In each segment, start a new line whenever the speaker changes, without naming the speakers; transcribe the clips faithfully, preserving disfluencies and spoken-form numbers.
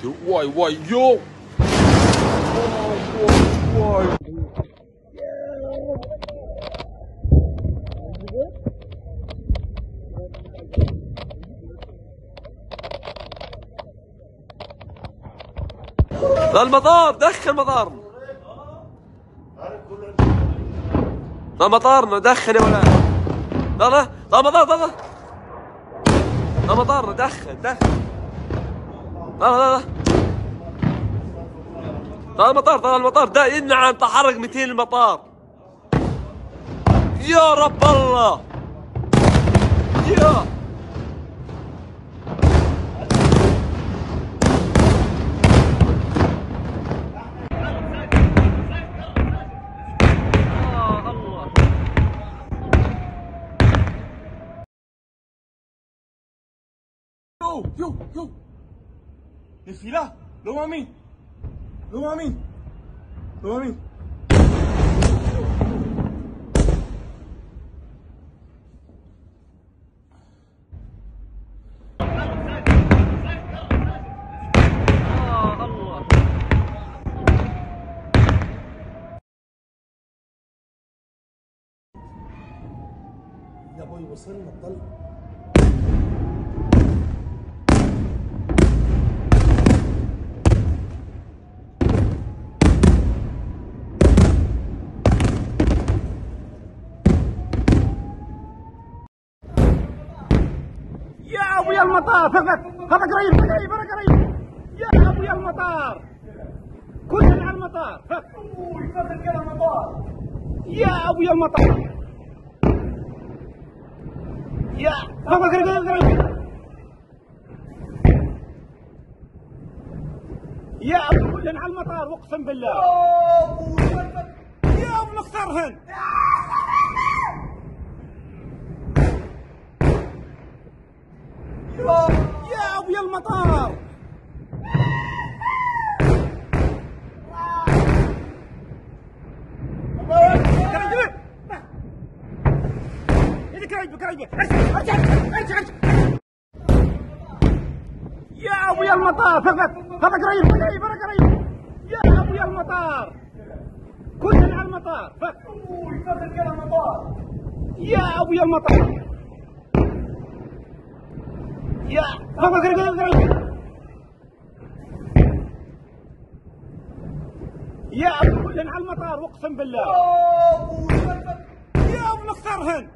واي واي يو واي واي. لا المطار، دخل مطارنا، لا مطارنا دخل يا ولاد. لا لا لا مطار، لا لا لا مطارنا دخل دخل. لا لا لا لا المطار، طلع المطار ده. نعم تحرك مئتين المطار. يا رب الله يا
Yo, yo, yo. Desfila, lo mami. Lo mami. Lo mami.
يا ابوي وصلنا الطلق.
يا ابويا المطار فقط، هذا قريب قريب انا قريب. يا ابويا المطار كلنا على المطار. ابوي فقط كذا المطار. يا ابويا المطار. يا فقط قريب قريب. يا ابوي كلنا على المطار اقسم بالله. يا ابو نخسرهن. يا ابويا المطار. قريب قريب ارجع ارجع ارجع. يا ابويا المطار فقط، هذا قريب قريب انا قريب. يا ابويا المطار كلنا على المطار. ابوي فقط كذا المطار. يا ابويا المطار. يا فقط قريب قريب. يا ابو كلنا على المطار اقسم بالله. يا ابو نخسرهن.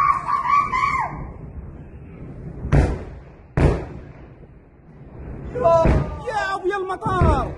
يا ابويا المطار.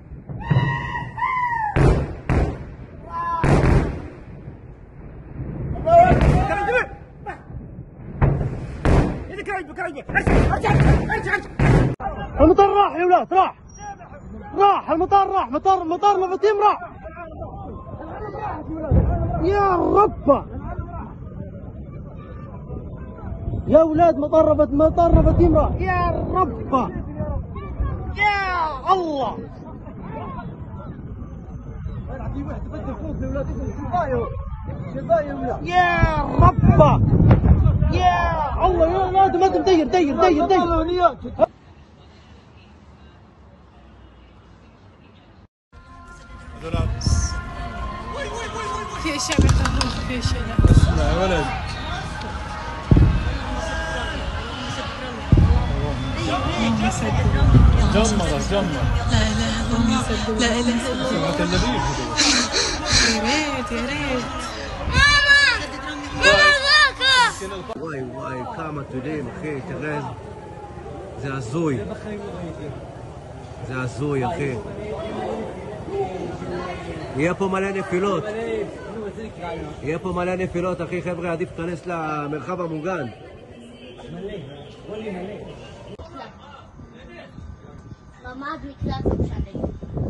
قريب قريب ارجع ارجع ارجع.
المطار راح يا ولاد، راح راح المطار، راح مطار مطار مفاتيم راح. يا ربه يا ولاد، مطار رفت مطار مفاتيم راح. يا ربه يا الله. يا ربه يا الله. يا ولاد ما تدير دير دير دير.
في اشياء بتعملوها، في اشياء لا.
اسمع يا ولد، جمر جمر.
لا اله الا الله، لا اله الا الله.
تل ابيب.
يا ريت يا ريت.
וואי וואי, כמה טילים אחי, תראה, זה הזוי, זה הזוי אחי. יהיה פה מלא נפילות, יהיה פה מלא נפילות אחי. חבר'ה, עדיף להיכנס למרחב המוגן.
ממ"ד מקלט משנה.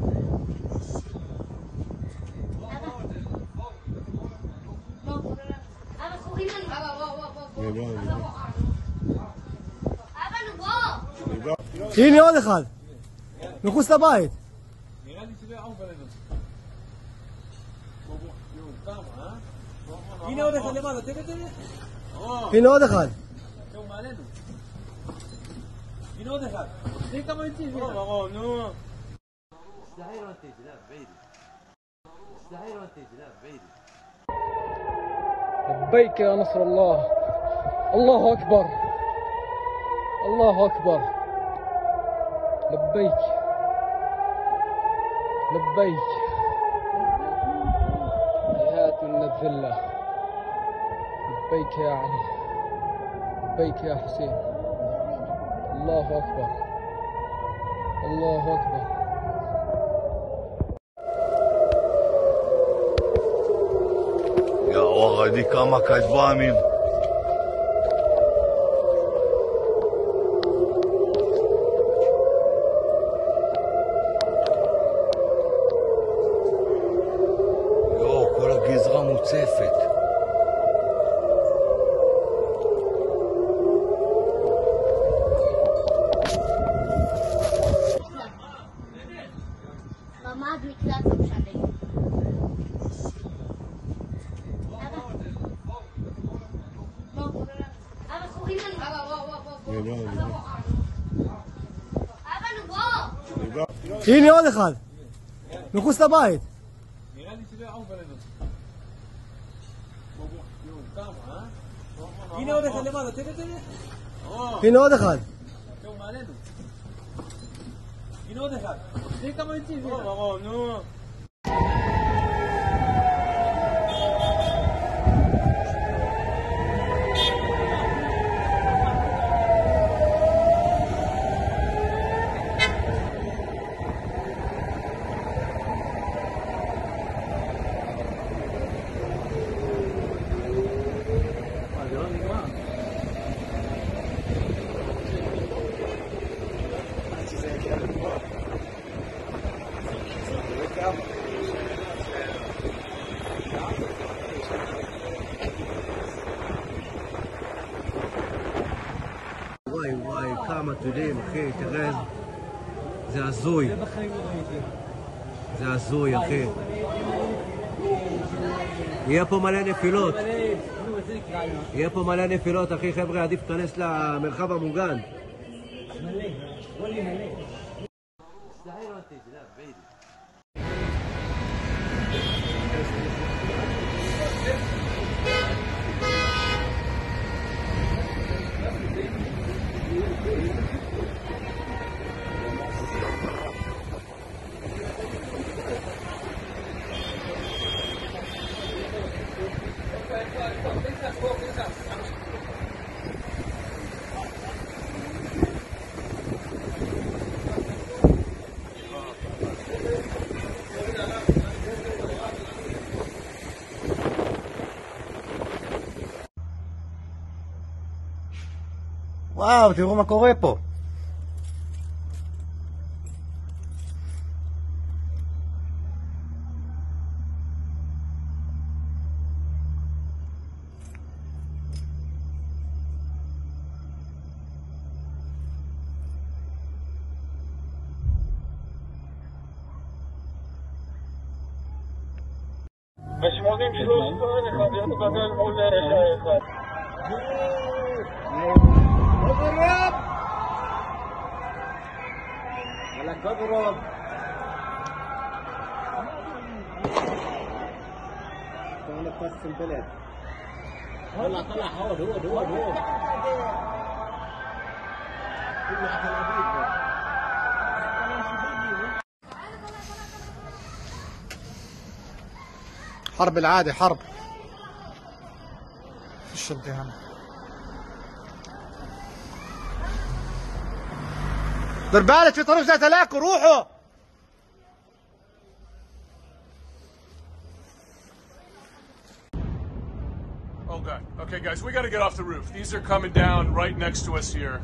אבא קוראים לנו. אבא בוא בוא בוא. אבא נו בוא.
הנה עוד אחד, מחוץ לבית.
נראה לי שזה יעוף עלינו. הנה עוד אחד למעלה, תראה תראה.
הנה עוד אחד.
הנה עוד אחד.
مستحيل وانت جناب بعيد. مستحيل وانت جناب بعيد.
لبيك يا نصر الله. الله أكبر. الله أكبر. لبيك لبيك. هيهات من الذلة. لبيك يا علي. لبيك يا حسين. الله أكبر. الله أكبر.
يا وغدي كما كجبامين. יו, כל הגזרה מוצפת.
ממ"ד מקלט משנה. אבא קוראים לנו. אבא וואו וואו וואו. אבא נו בוא.
הנה עוד אחד. מחוץ לבית.
נראה לי שלא יעוף עלינו. הנה עוד אחד למעלה, תראה תראה.
הנה עוד אחד.
זהו מעלינו. הנה עוד אחד. תראה כמה יוצאים. נו.
וואי וואי, כמה טילים, אחי, תראה, זה הזוי. זה הזוי, אחי. יהיה פה מלא נפילות. יהיה פה מלא נפילות, אחי, חבר'ה, עדיף להיכנס למרחב המוגן.
مستحيل وانت جناب بعيد.
וואו, תראו מה קורה פה.
ב-שמונים ושלוש אחד יום גדול מול אחד. اضرب ولا تضرب شغلك بس البلد طلع طلع هود هود هود هود
حرب العادة حرب فيش امتحان دير بالك في طريق زي تلاكو روحوا
Oh god. Okay guys, we gotta get off the roof. These are coming down right next to us here.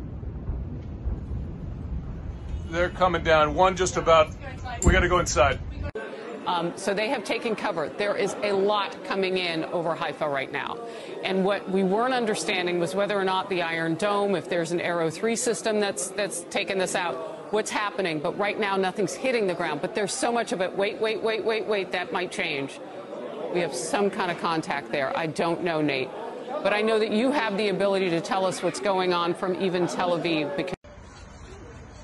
They're coming down. One just about, we gotta go inside.
Um, so they have taken cover. There is a lot coming in over Haifa right now. And what we weren't understanding was whether or not the Iron Dome, if there's an Arrow three system that's, that's taken this out, what's happening. But right now, nothing's hitting the ground. But there's so much of it. Wait, wait, wait, wait, wait. That might change. We have some kind of contact there. I don't know, Nate. But I know that you have the ability to tell us what's going on from even Tel Aviv. Because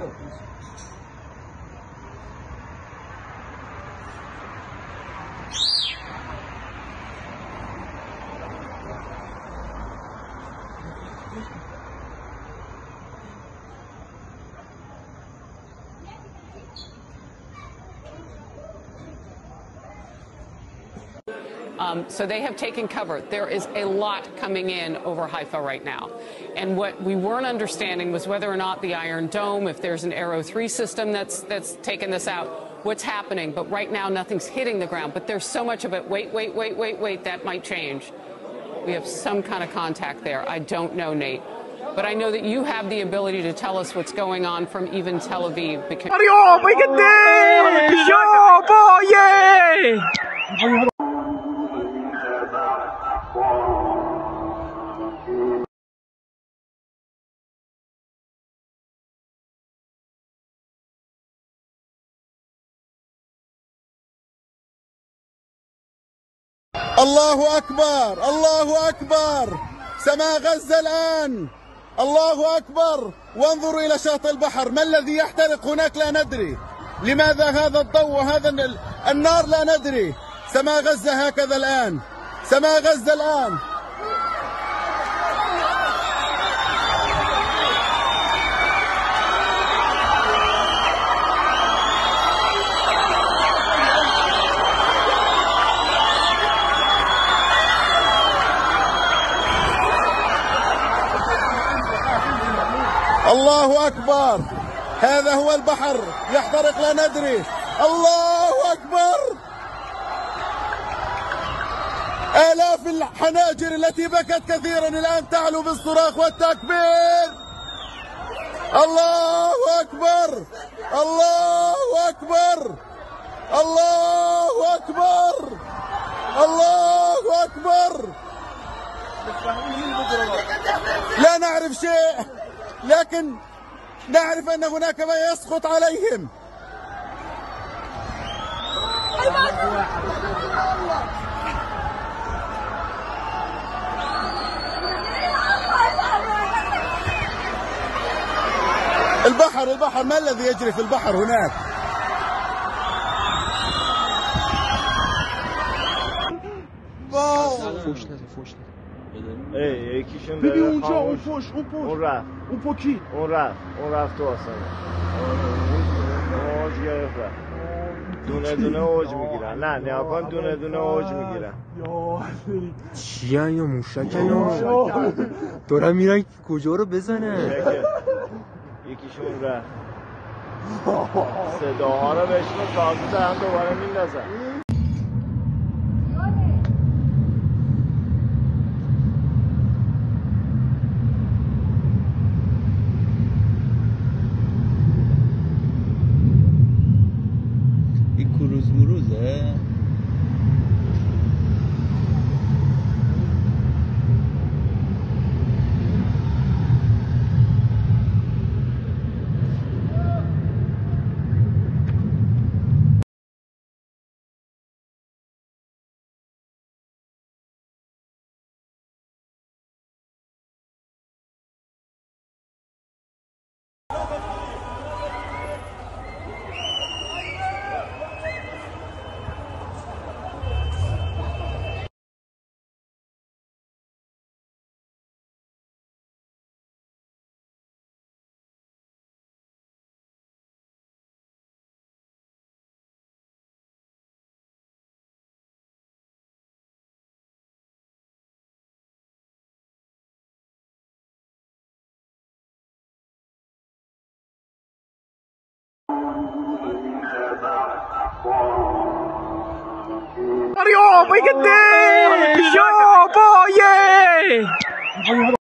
Um, so they have taken cover. There is a lot coming in over Haifa right now. And what we weren't understanding was whether or not the Iron Dome, if there's an Arrow three system that's, that's taken this out, what's happening. But right now, nothing's hitting the ground. But there's so much of it. Wait, wait, wait, wait, wait. That might change. We have some kind of contact there. I don't know, Nate. But I know that you have the ability to tell us what's going on from even Tel Aviv. Because
الله أكبر الله أكبر سماء غزة الآن الله أكبر وانظروا إلى شاطئ البحر ما الذي يحترق هناك لا ندري لماذا هذا الضوء وهذا النار لا ندري سماء غزة هكذا الآن سماء غزة الآن الله أكبر هذا هو البحر يحترق لا ندري الله أكبر آلاف الحناجر التي بكت كثيرا الآن تعلو بالصراخ والتكبير الله أكبر الله أكبر الله أكبر الله أكبر لا نعرف شيء لكن نعرف أن هناك ما يسقط عليهم البحر البحر ما الذي يجري في البحر هناك
ای یکیشون ببین اونجا اون پشت اون پشت اون رفت اون پوکی اون رفت اون رفت تو آسمون اوج گرفت دونه دونه اوج میگیرن نه نیا کن دونه دونه اوج میگیرن
چی اینا موشک اینا دارن میرن کجا رو بزنن
یکیشون رفت صداها رو بشنو تازه هم دوباره میندازن
کروز مروزه
اليوم يقدم يابا